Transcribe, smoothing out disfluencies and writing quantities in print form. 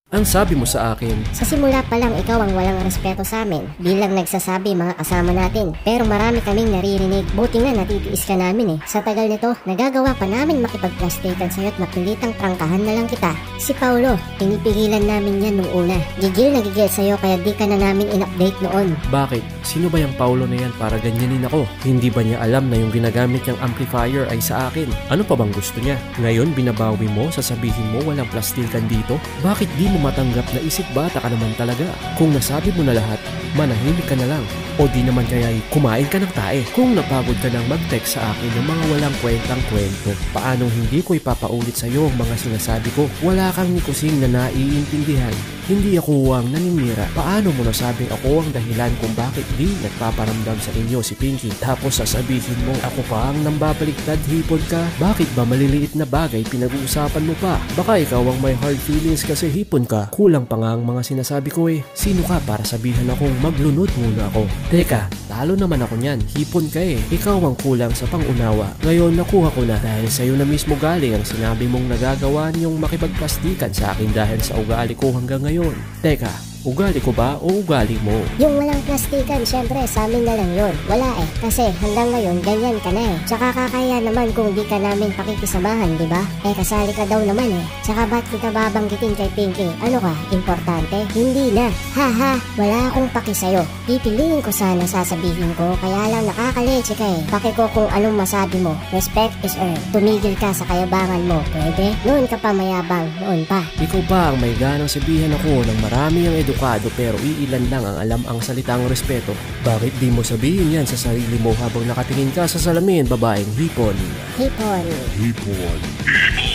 Ang sabi mo sa akin? Sa simula pa lang ikaw ang walang respeto sa amin. Bilang nagsasabi mga kasama natin. Pero marami kaming naririnig. Buti nga natitiis ka namin eh. Sa tagal nito, nagagawa pa namin makipagplastikan sa'yo at mapilitang prangkahan na lang kita. Si Paulo, pinipigilan namin yan nung una. Gigil na gigil sa'yo kaya di ka na namin in-update noon. Bakit? Sino ba yung Paulo na yan para ganyanin ako? Hindi ba niya alam na yung ginagamit niyang amplifier ay sa akin? Ano pa bang gusto niya? Ngayon binabawi mo, sasabihin mo walang plastikan dito? Bakit di mo matanggap na isip bata ka naman talaga? Kung nasabi mo na lahat, manahimik ka na lang. O di naman kaya kumain ka ng tae. Kung napagod ka nang mag-text sa akin ng mga walang kwentang kwento, paanong hindi ko ipapaulit sa iyo ang mga sinasabi ko? Wala kang ni kusing na naiintindihan. Hindi ako ang naninira. Paano mo nasabing ako ang dahilan kung bakit di nagpaparamdam sa inyo si Pinky? Tapos sasabihin mo ako pa ang nambabaliktad, hipon ka? Bakit ba maliliit na bagay pinag-uusapan mo pa? Baka ikaw ang may hard feelings kasi hipon ka. Kulang pa nga ang mga sinasabi ko eh. Sino ka para sabihan akong maglunod muna ako? Teka, talo naman ako niyan. Hipon ka eh. Ikaw ang kulang sa pangunawa. Ngayon nakuha ko na dahil sa'yo na mismo galing ang sinabi mong nagagawa niyong makipagplastikan sa akin dahil sa ugali ko hanggang ngayon. Teka, ugali ko ba o ugali mo? Yung walang plastikan, syempre sa amin na lang yun. Wala eh, kasi hanggang ngayon ganyan ka na eh. Tsaka kakaya naman kung di ka namin pakikisamahan, di ba? Eh kasali ka daw naman eh. Tsaka ba't kita babanggitin kay Pinky? Ano ka, importante? Hindi na. Haha, wala akong paki sa'yo. Pipiliin ko sana sasabihin ko, kaya lang nakakaleche ka eh. Paki ko kung anong masabi mo. Respect is earned. Tumigil ka sa kayabangan mo, pwede? Noon ka pa mayabang, noon pa. Ikaw ba ang may ganang sabihan ako ng marami ang edukado pero iilan lang ang alam ang salitang respeto? Bakit di mo sabihin yan sa sarili mo habang nakatingin ka sa salamin, babaeng hipon? Hipon. Hipon.